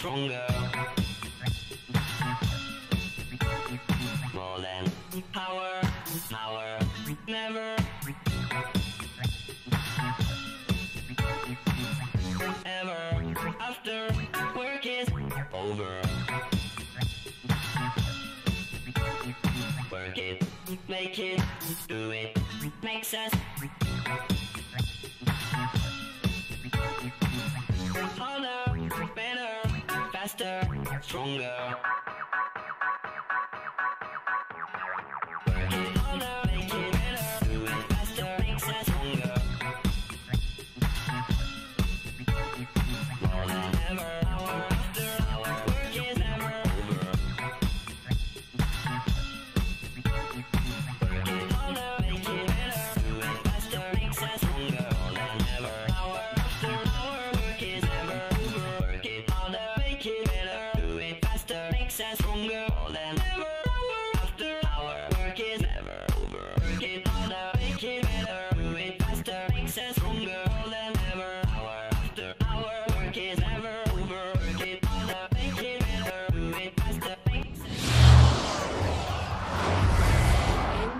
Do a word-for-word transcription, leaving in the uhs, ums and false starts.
stronger. More than power, power, never. Ever after work is over. Work it, make it, do it, makes us harder, better, faster, stronger.